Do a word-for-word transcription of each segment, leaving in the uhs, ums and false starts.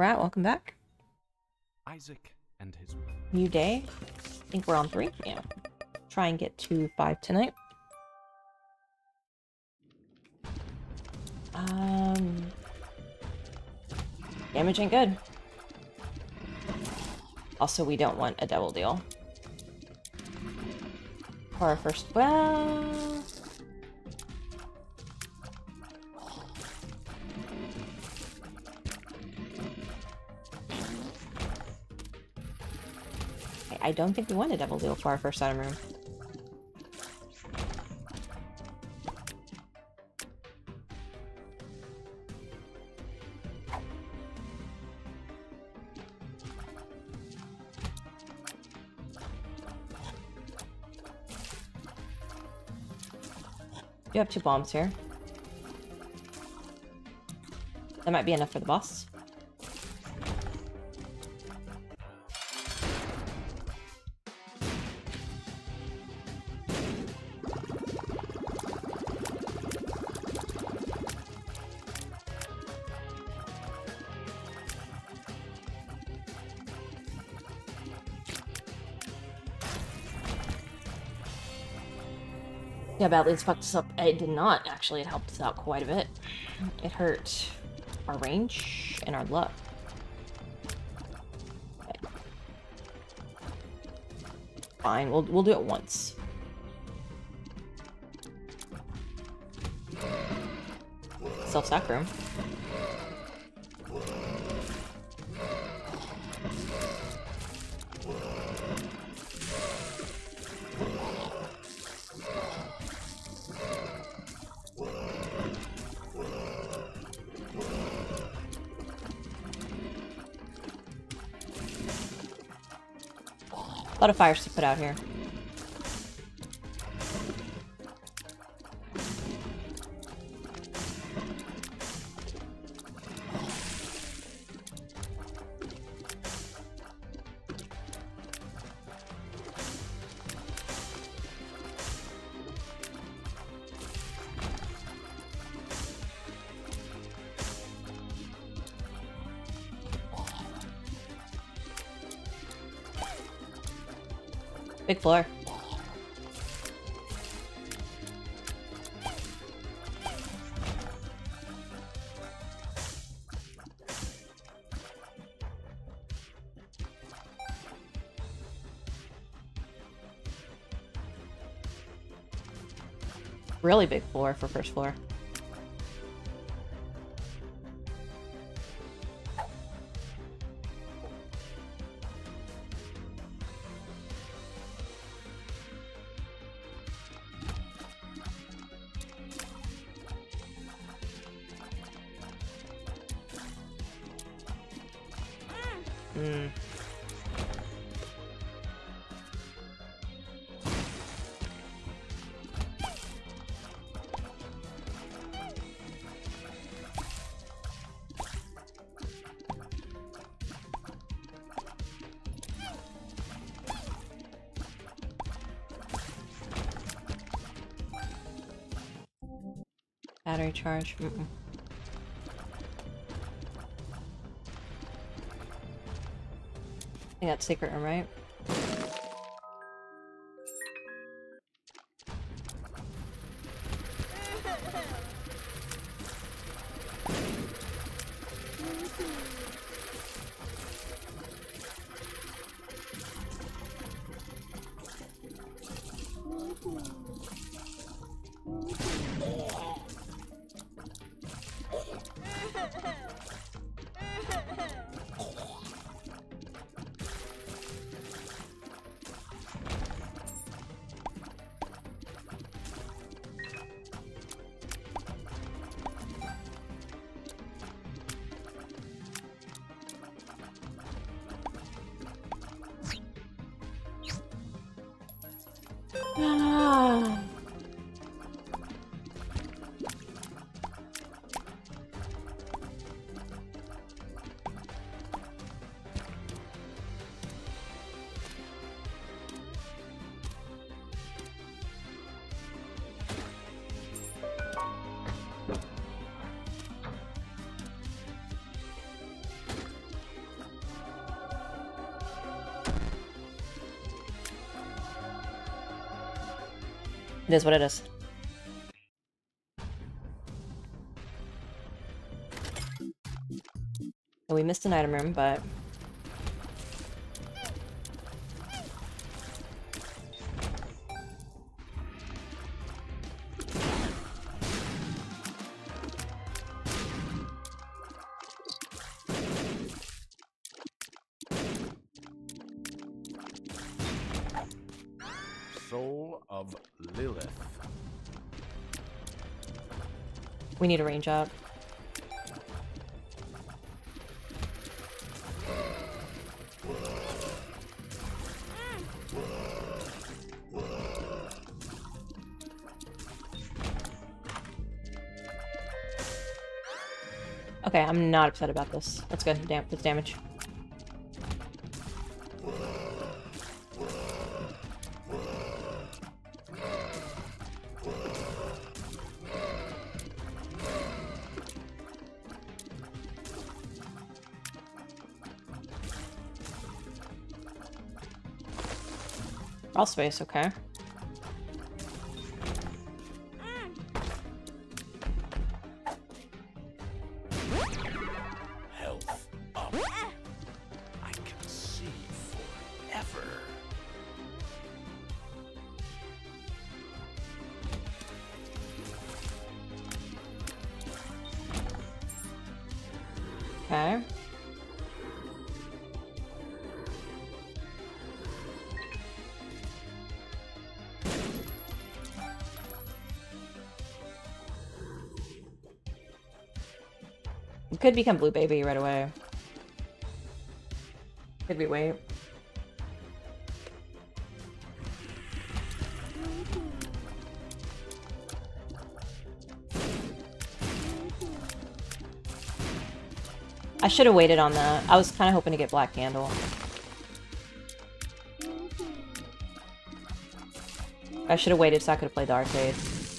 Rat, welcome back. Isaac and his New day. I think we're on three. Yeah. Try and get to five tonight. Um, damage ain't good. Also, we don't want a double deal. For our first, well... I don't think we want a double deal for our first item room. You have two bombs here. That might be enough for the boss. Yeah, badly it's fucked us up. It did not, actually. It helped us out quite a bit. It hurt our range and our luck. Okay. Fine, we'll, we'll do it once. Self-sack room. A lot of fires to put out here. Big floor. Really big floor for first floor. Hmm. Battery charge. Mm-mm. I think that's secret room, right? Ah. It is what it is. So we missed an item room, but... Soul of Lilith. We need a range up. Okay, I'm not upset about this. That's good. Damn, that's damage. All space, okay. Health up. I can see forever. Okay. We could become Blue Baby right away. Could we wait? I should have waited on that. I was kind of hoping to get Black Candle. I should have waited so I could have played the arcade.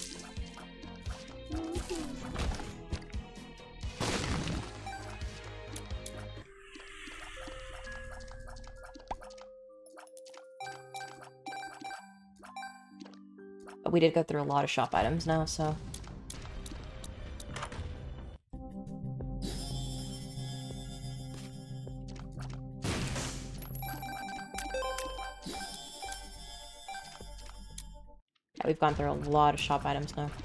But we did go through a lot of shop items now, so... Yeah, we've gone through a lot of shop items now.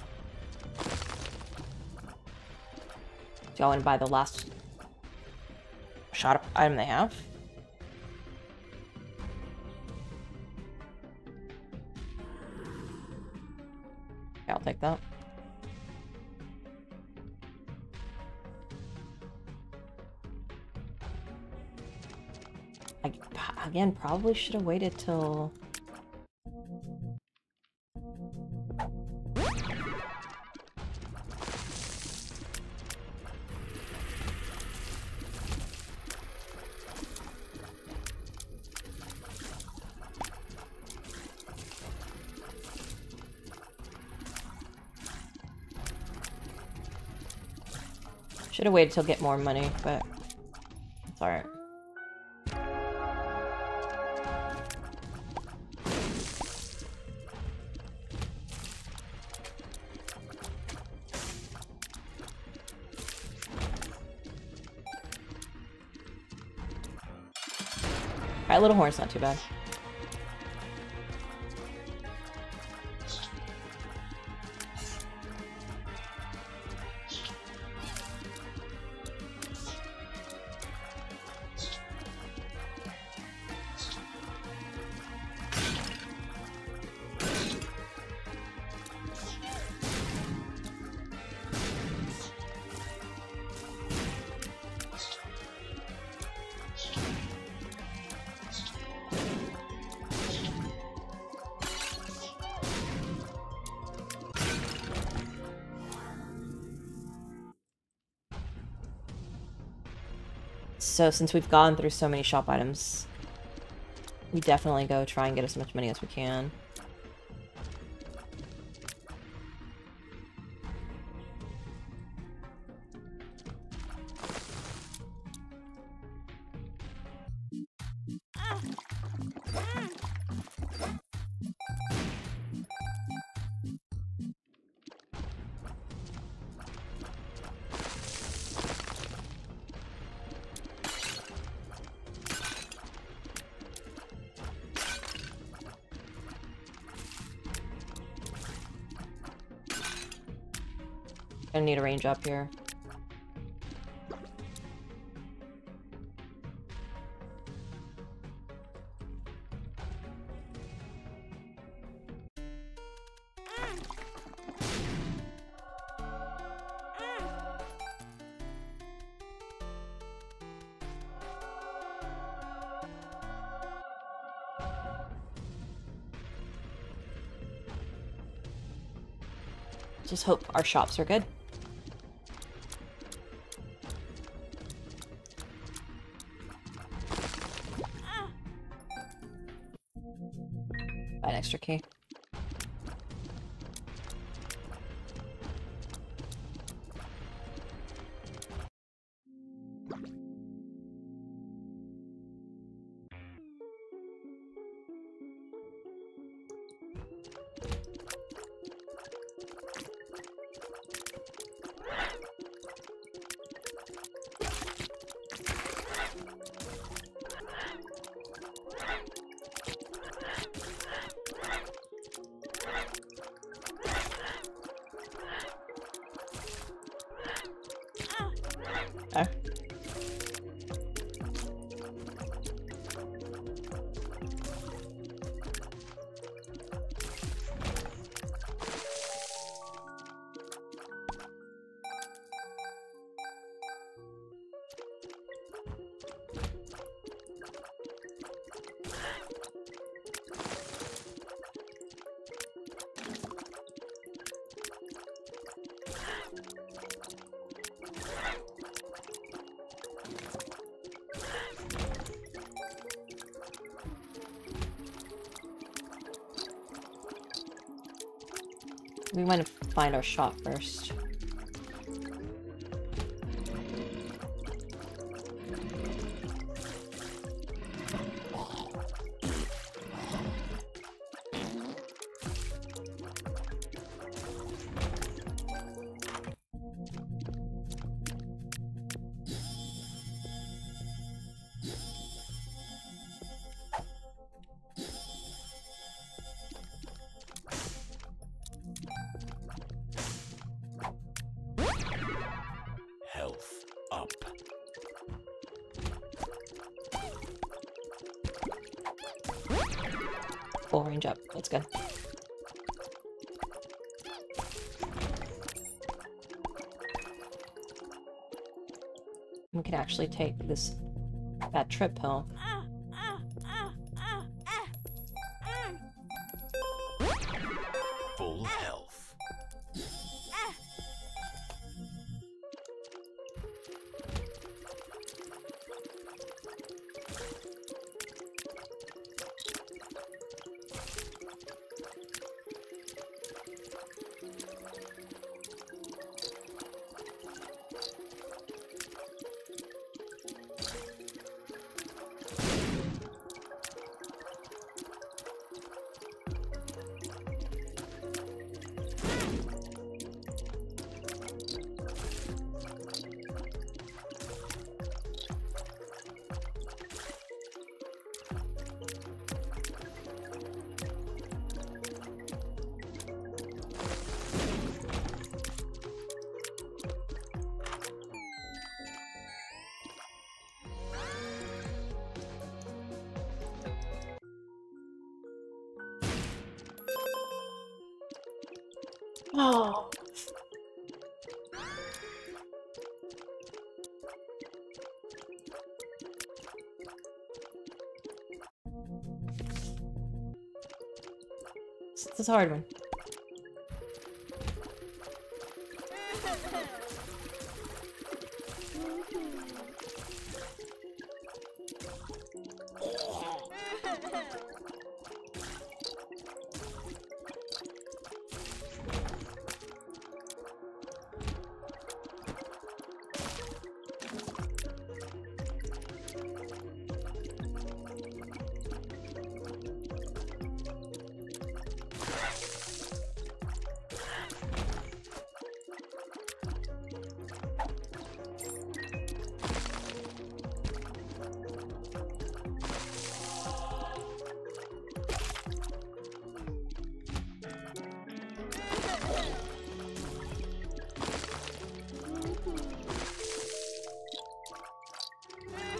Do y'all want to buy the last shop item they have? Yeah, I'll take that. I, again, probably should have waited till... Should have waited till get more money, but it's alright. Alright, Little Horn's not too bad. So since we've gone through so many shop items, we definitely go try and get as much money as we can. Gonna need a range up here. Just hope our shops are good. Buy an extra key. Okay. We want to find our shop first. Health up. Full range up. That's good. We can actually take this bad trip pill. Full health. Oh. This is a hard one.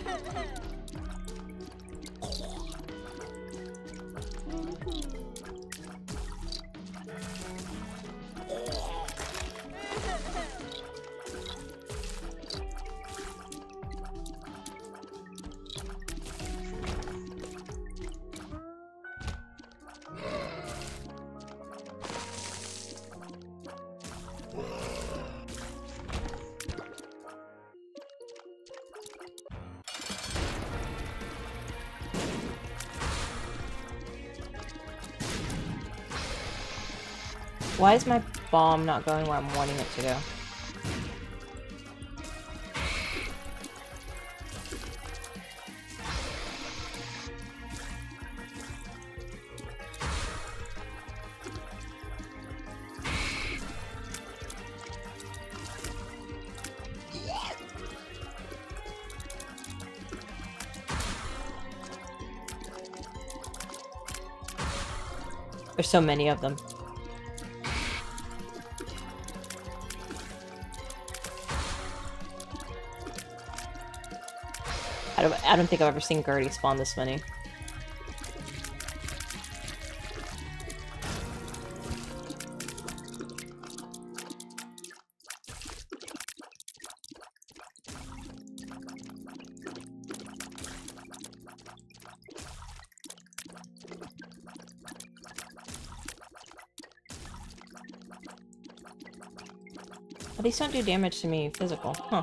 Why is my bomb not going where I'm wanting it to go? There's so many of them. I don't, I don't think I've ever seen Gertie spawn this many. But these don't do damage to me physical, huh?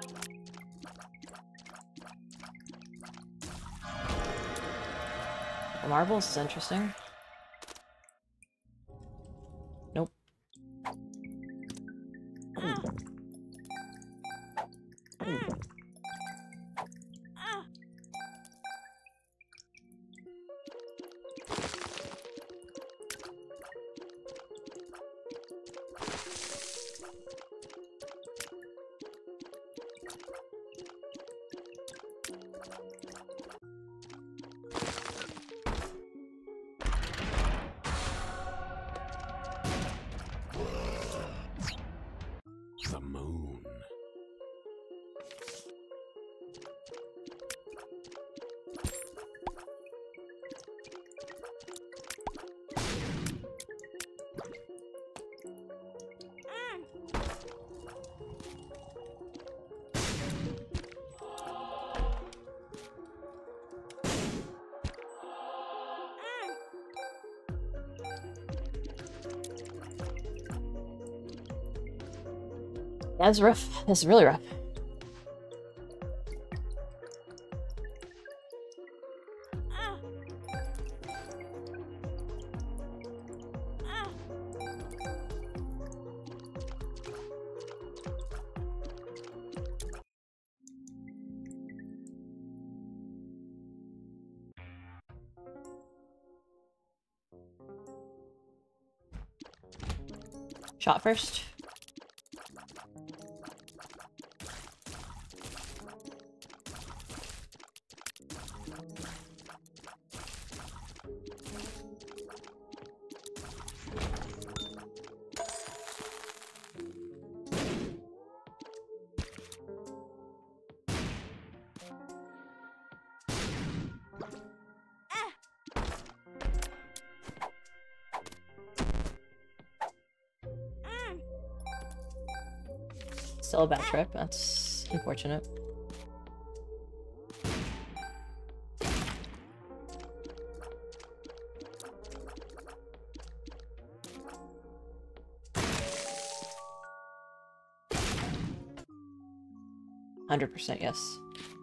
The marbles is interesting. Nope. The moon. That's rough. That's really rough. Shot first. Still a bad trip. That's unfortunate. one hundred percent yes.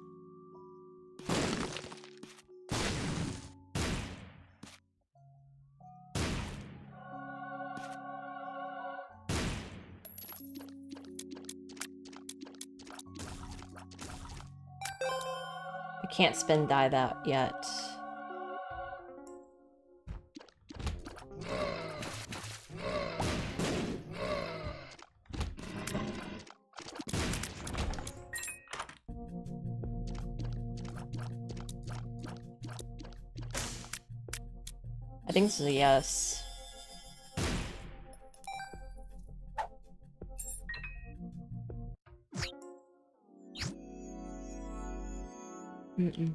I can't spin die that yet. I think this is a yes. Mm-mm.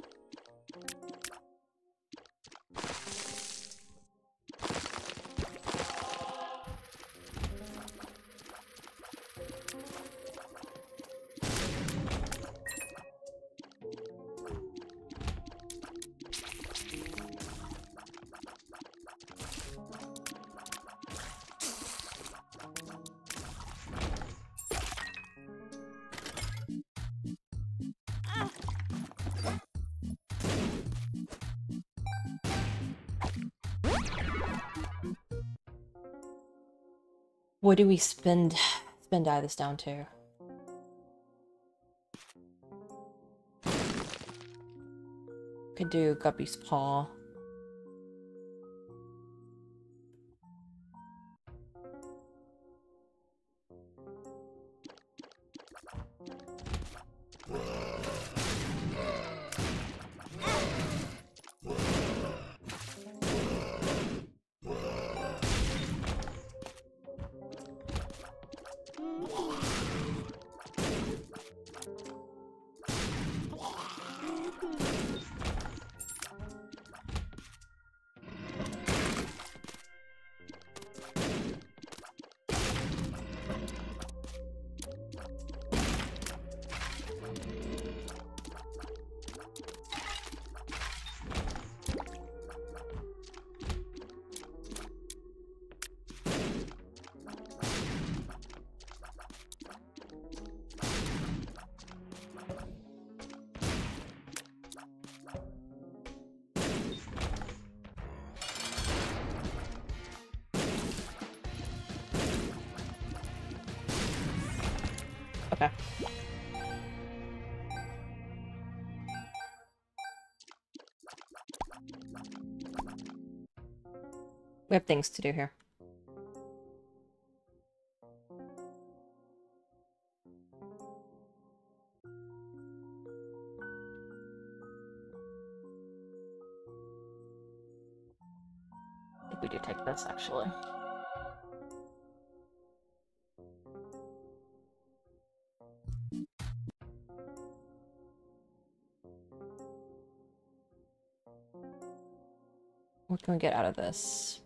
What do we spend spend die this down to? Could do Guppy's Paw. Okay. We have things to do here. I think we do take this, actually. What can we get out of this?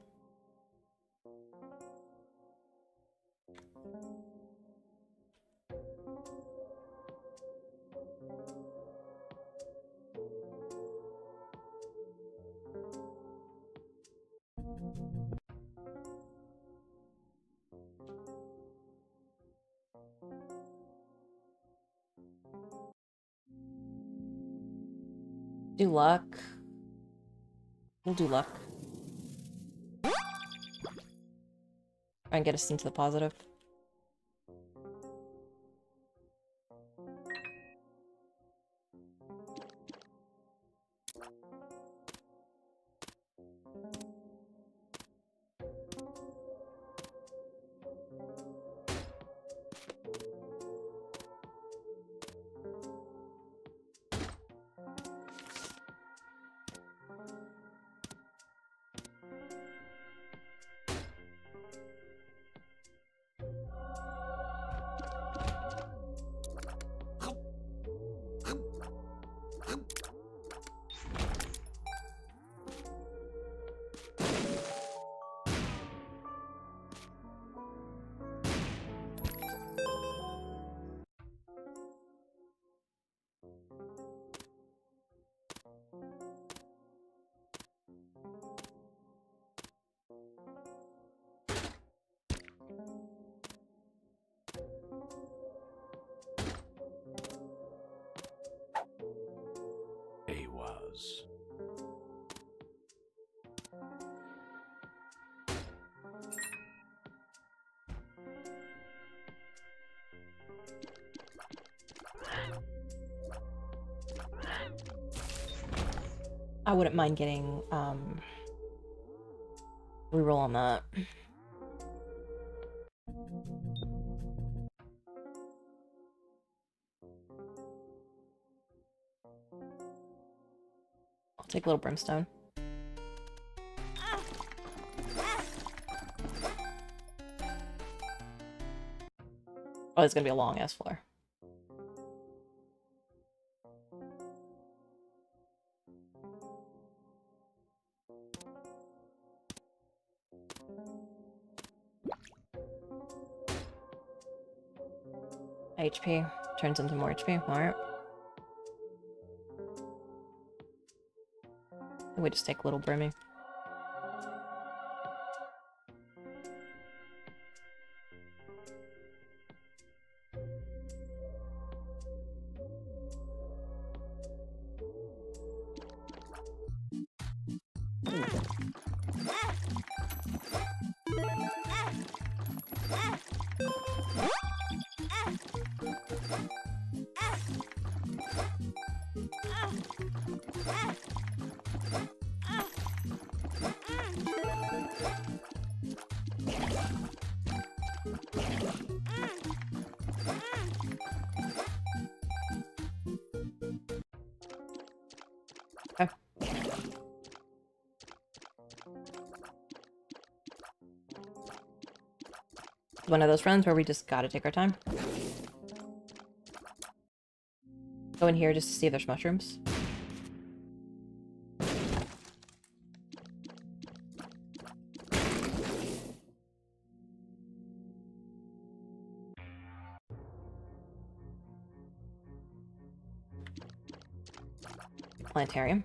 Do luck. We'll do luck. Try and get us into the positive. A was. I wouldn't mind getting um reroll on that. I'll take a little brimstone. Oh, it's gonna be a long ass floor. H P. Turns into more H P. Alright. We just take little Brimmy. Okay. One of those runs where we just gotta take our time. Go in here just to see if there's mushrooms. Planetarium.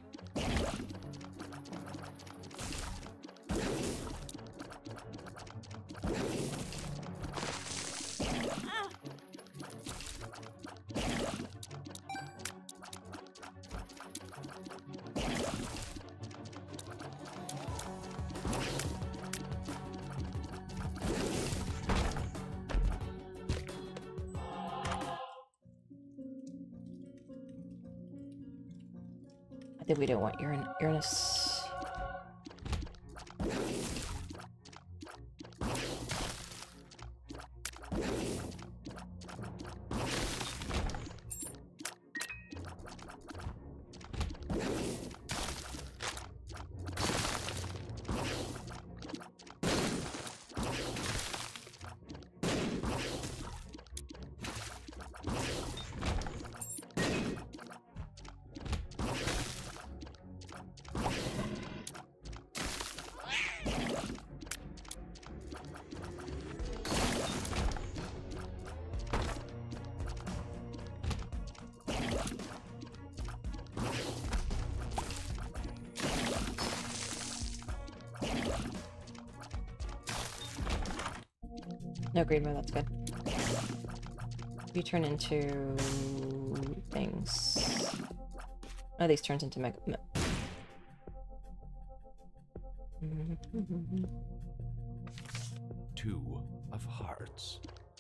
I think we don't want Uran Uranus. No green mode, that's good. You turn into things. Oh, these turns into mega. Two of hearts.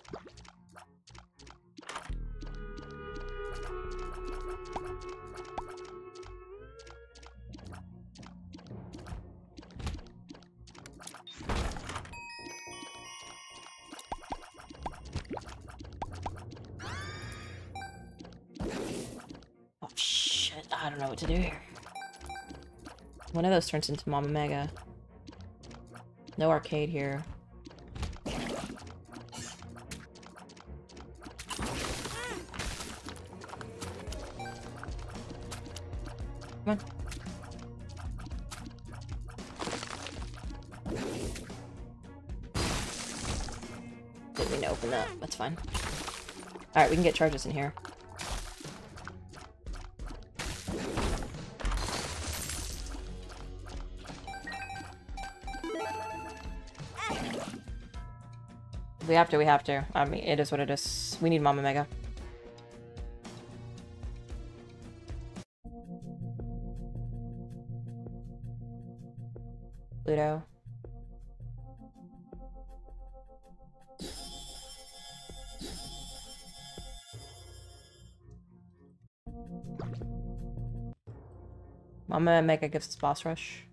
Oh shit, I don't know what to do here. One of those turns into Mama Mega. No arcade here. Come on. Didn't mean to open that. That's fine. Alright, we can get charges in here. If we have to, we have to. I mean, it is what it is. We need Mama Mega. Pluto. Mama Mega gives us boss rush.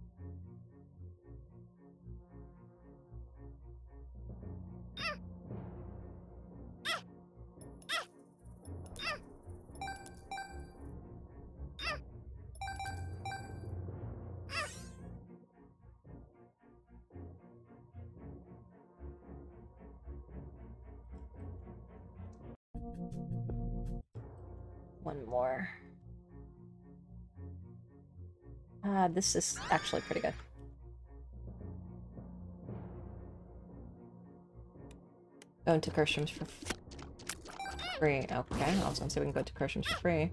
One more. Uh, this is actually pretty good. Go into Kirstrim's for Free. Okay, I was gonna say we can go to Kirschen's for free.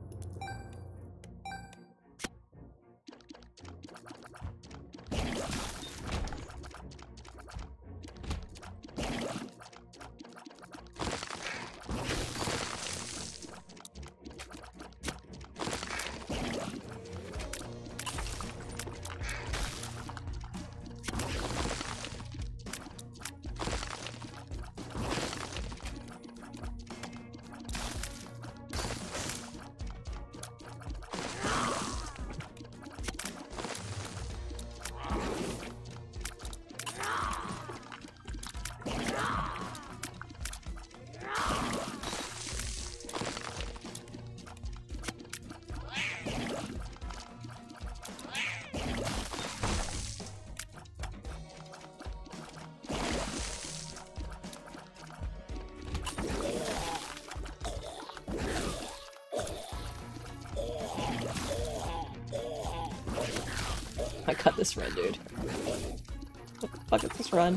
I cut this run, dude. What the fuck is this run?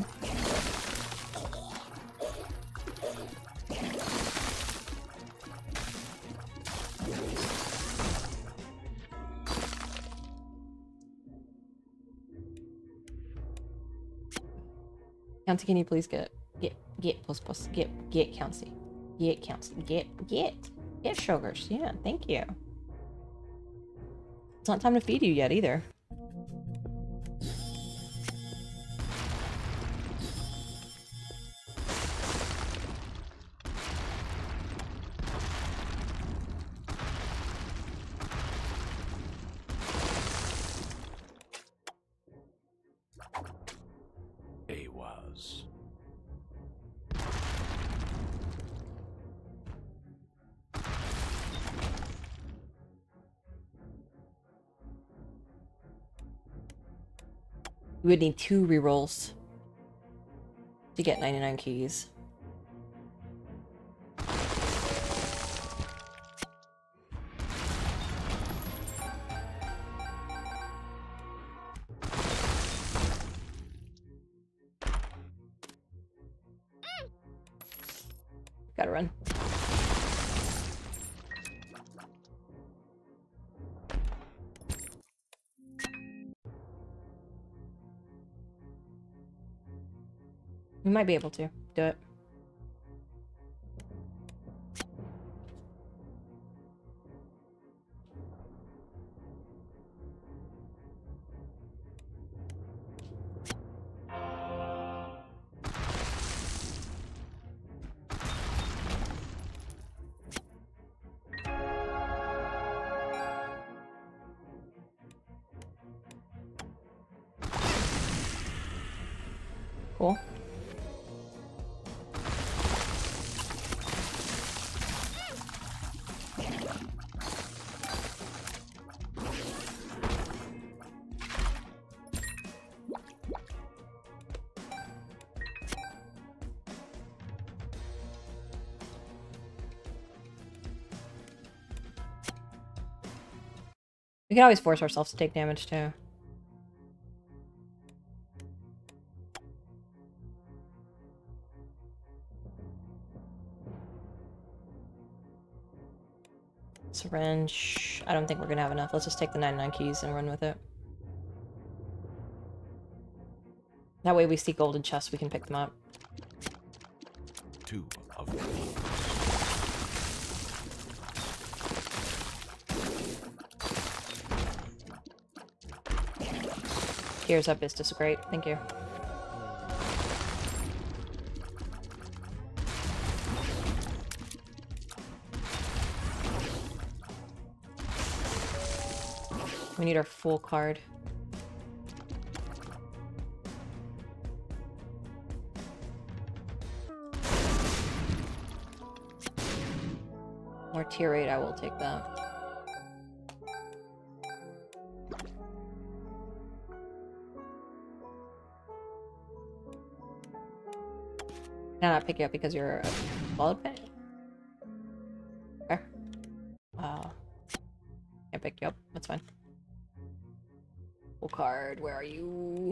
County, can you please get get get plus plus get get County. Get County. Get get get sugars. Yeah, thank you. It's not time to feed you yet either. He was. We would need two rerolls to get ninety-nine keys. Gotta run. We might be able to do it. Cool. We can always force ourselves to take damage too. Syringe. I don't think we're gonna have enough. Let's just take the ninety-nine keys and run with it. That way we see golden chests, we can pick them up. Two of them. Gears up is just great. Thank you. We need our full card. More tier eight, I will take that. Can I not pick you up because you're a blood pit? Okay. Uh, can't pick you up. That's fine. Full card, where are you?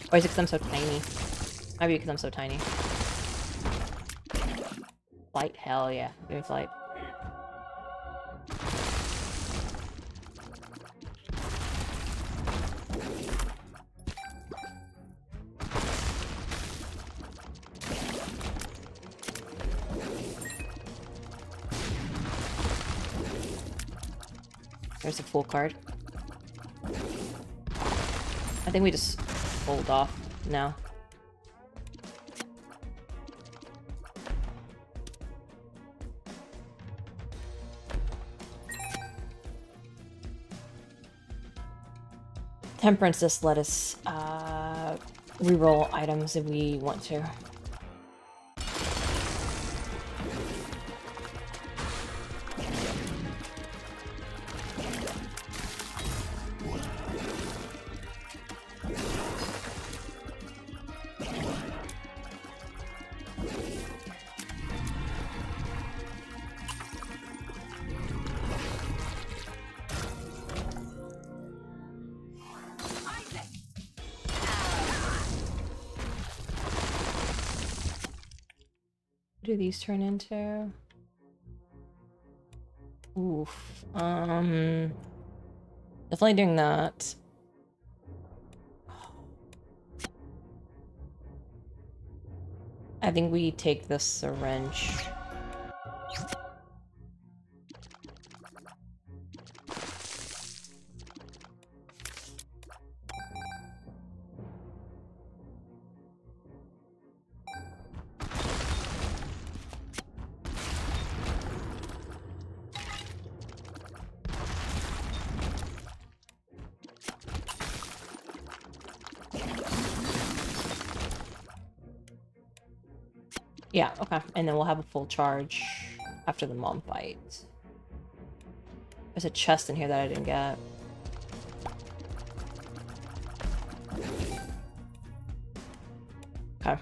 Or is it because I'm so tiny? Maybe because I'm so tiny. Flight? Hell yeah. Give me flight. There's a full card. I think we just hold off now. Temperance just let us uh, reroll items if we want to. What do these turn into? Oof. Um. Definitely doing that. I think we take the syringe. Yeah, okay. And then we'll have a full charge after the mom fight. There's a chest in here that I didn't get. Okay.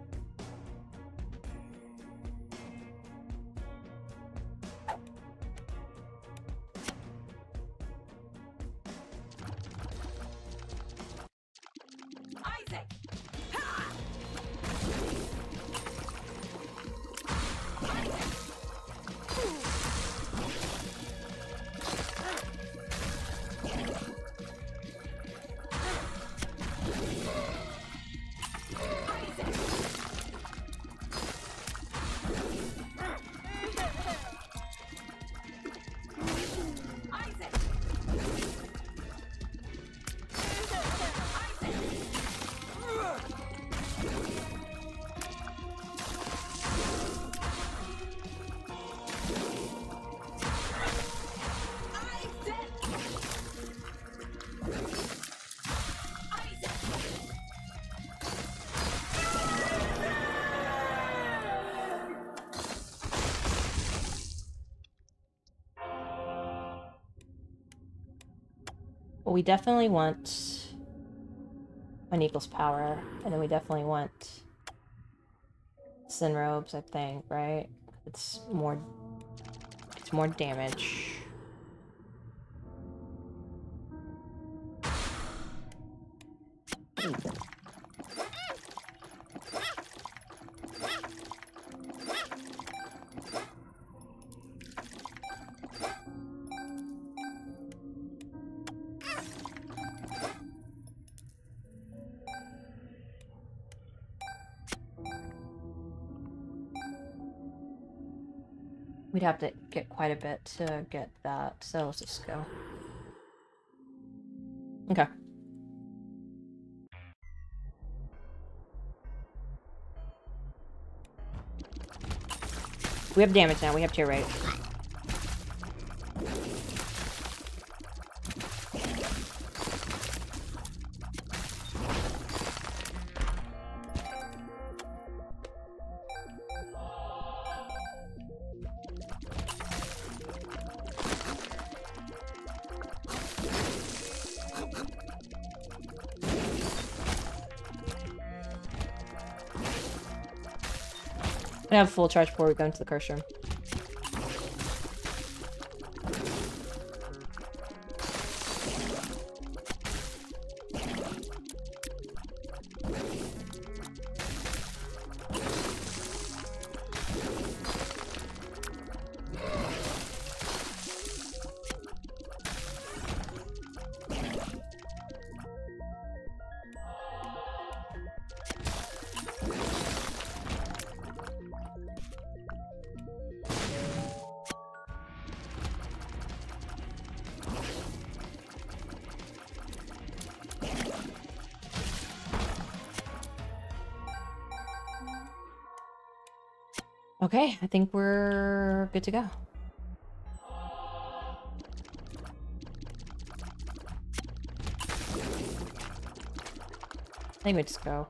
Well, we definitely want an equals power, and then we definitely want Sin Robes, I think, right? It's more, it's more damage. We'd have to get quite a bit to get that, so let's just go. Okay. We have damage now, we have tier rate. I have full charge before we go into the curse room. Okay, I think we're good to go. I think we just go.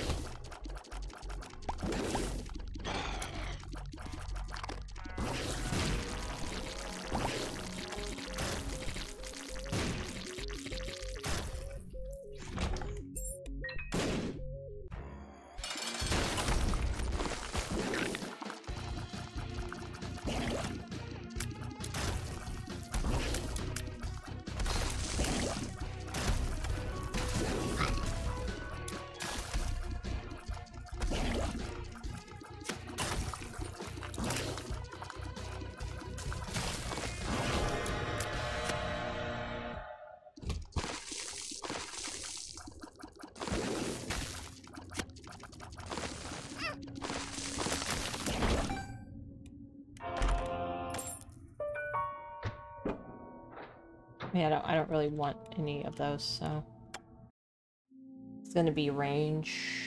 Yeah, I don't, I don't really want any of those, so... It's gonna be range.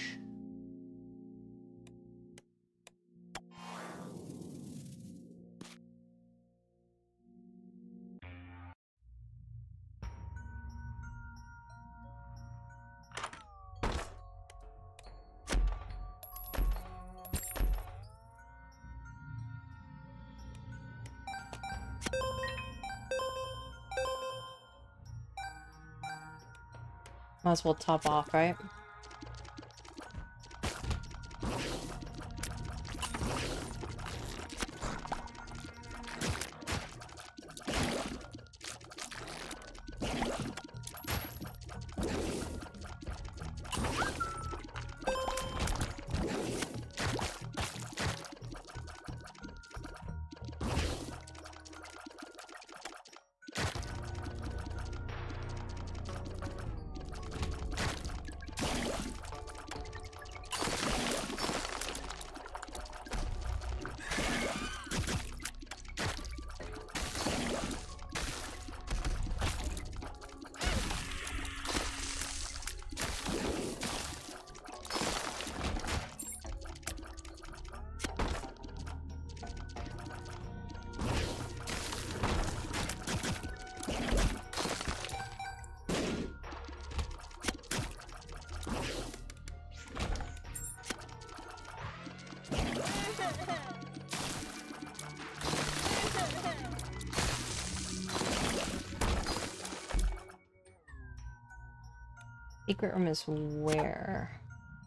Might as well top off, right? Secret room is where?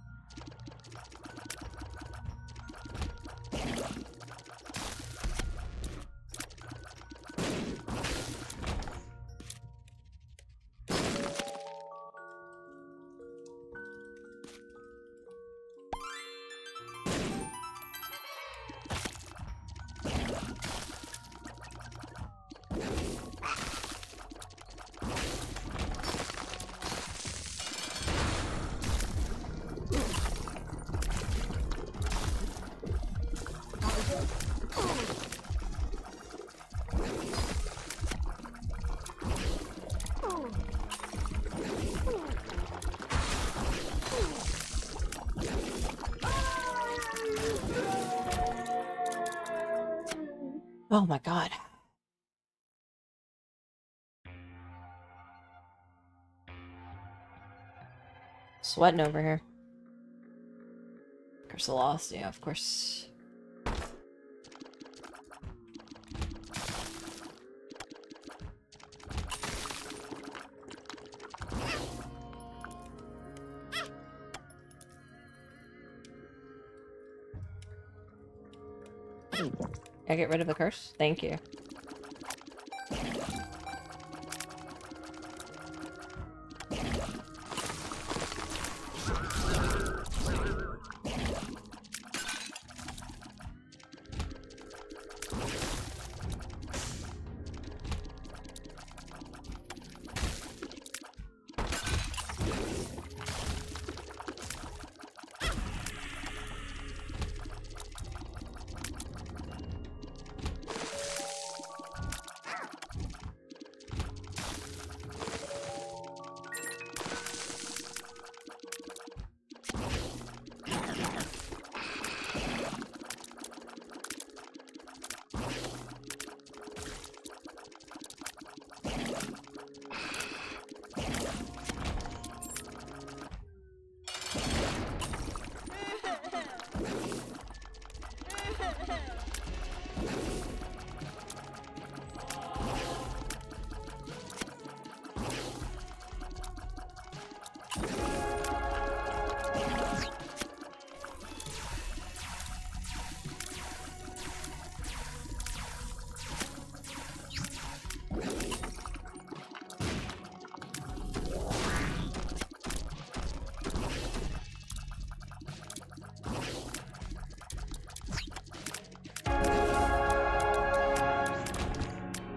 Oh my god. Sweating over here. Curse the Lost, yeah, of course. Can I get rid of the curse? Thank you.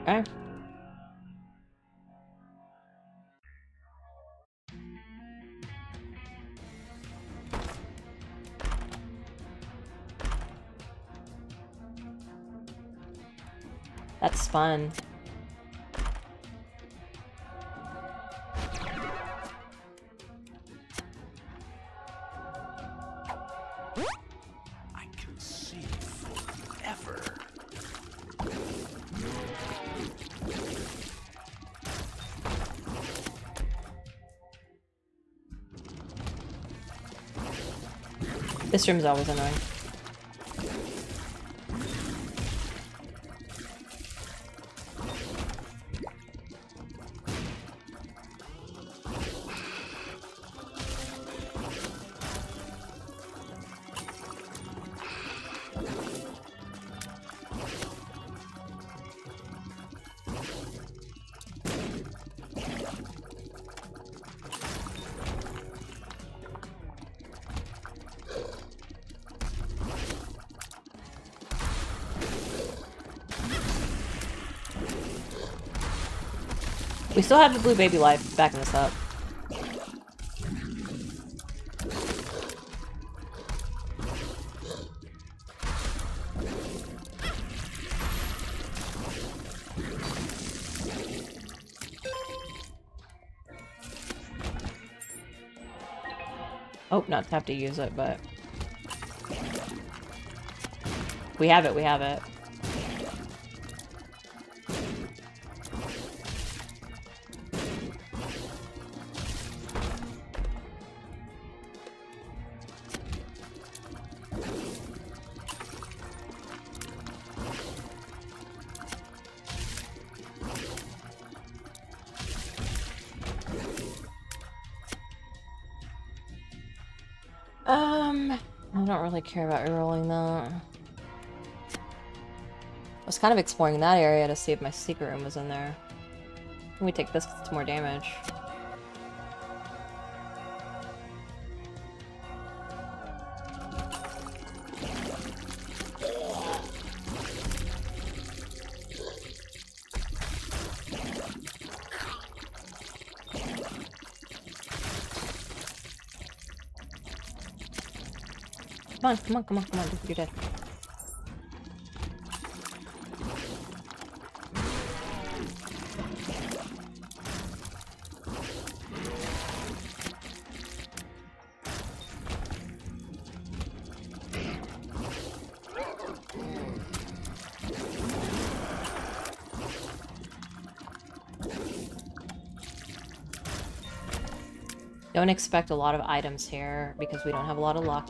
Okay. That's fun. I can see forever. This room's always annoying. We still have the blue baby life backing us up. Oh, not have to use it, but we have it, we have it. Um, I don't really care about rerolling that. I was kind of exploring that area to see if my secret room was in there. Can we take this because it's more damage? Come on, come on, come on, come on, you're dead. Don't expect a lot of items here because we don't have a lot of luck.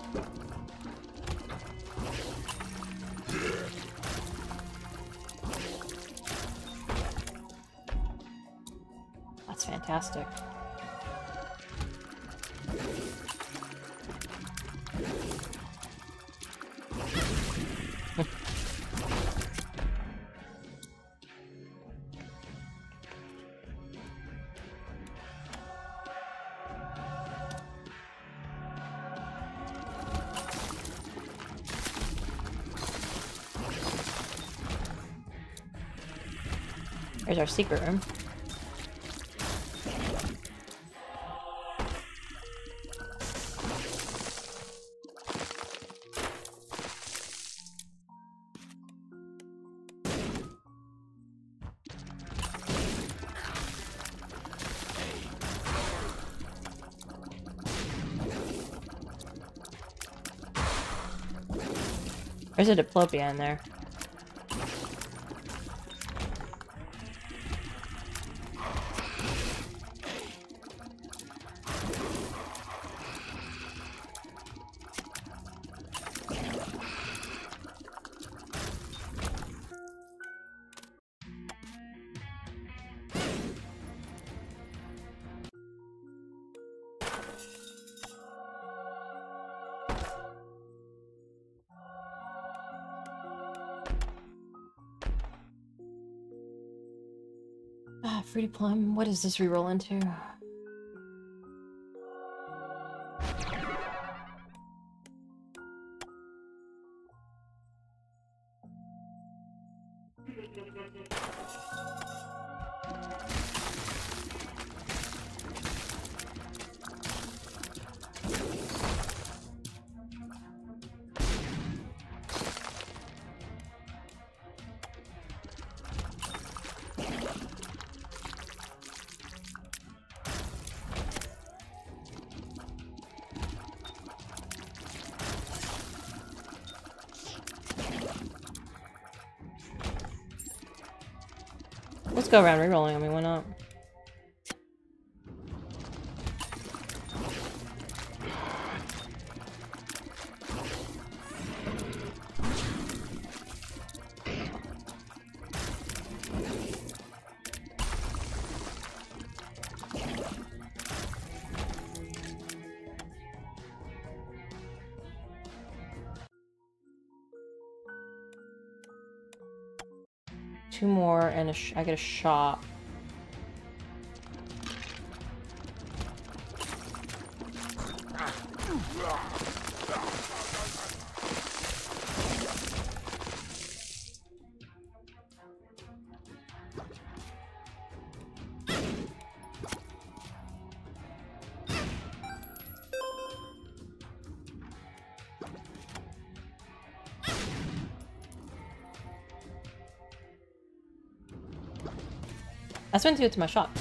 That's fantastic. There's our secret room. There's a diplopia in there. Ah, Fruity Plum. What does this reroll into? Let's go around rerolling. I mean, why not? Two more and a sh I get a shop. I spent to it to my shop.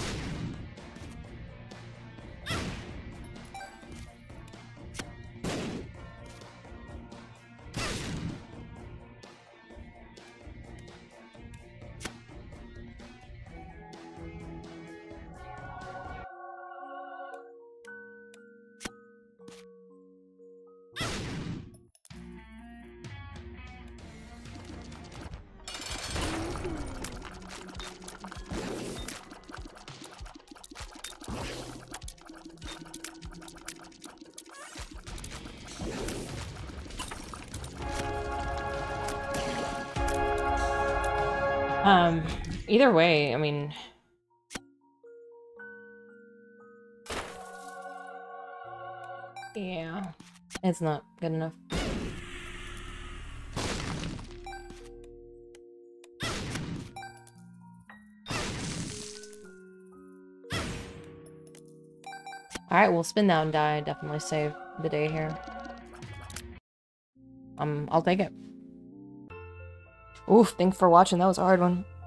Um, either way, I mean... Yeah, it's not good enough. Alright, we'll spin that and die. Definitely save the day here. Um, I'll take it. Oof, thanks for watching. That was a hard one.